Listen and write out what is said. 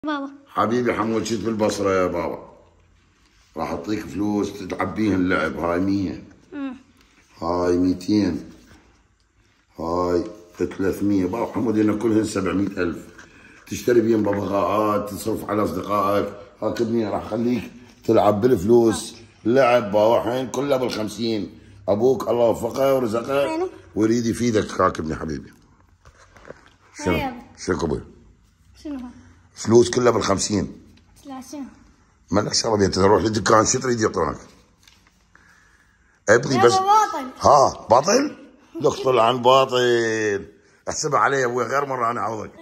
بابا حبيبي حمود شد بالبصرة يا بابا. راح اعطيك فلوس تلعب بيها اللعب. هاي 100 هاي 200 هاي 300 بابا حمود هنا كلهن 700,000 تشتري بيهم ببغاءات تصرف على اصدقائك. هاك ابني راح اخليك تلعب بالفلوس لعب بابا حين كلها بال50. ابوك الله وفقه ورزقه ويريد يفيدك. هاك ابني حبيبي. شنو قبل؟ شنو هاي؟ فلوس كلها بال50. لا شنو؟ مالك شغله انت تروح للدكان شو تريد يعطونك؟ ابني بس باطل. ها باطل؟ لك طلع عن باطل. احسبها علي ابوي غير مره انا اعوضك.